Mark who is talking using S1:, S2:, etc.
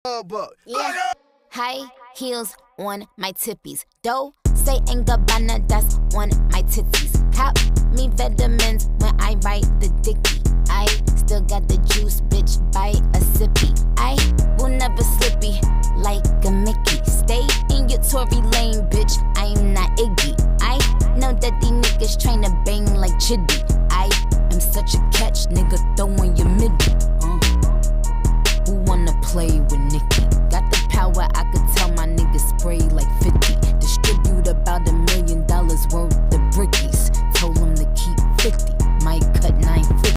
S1: Yeah. High heels on my tippies. Dough say ain't Gabbana, that's on my titties. Cop me vitamins when I write the dicky. I still got the juice, bitch, buy a sippy. I will never slippy like a Mickey. Stay in your Tory lane, bitch, I'm not Iggy. I know that these niggas tryna bang like Chitty. I am such a catch, nigga, throwing your midi. Who wanna play with Nicki? Got the power, I could tell my niggas spray like 50. Distribute about $1 million worth of brickies. Told them to keep 50, might cut 950.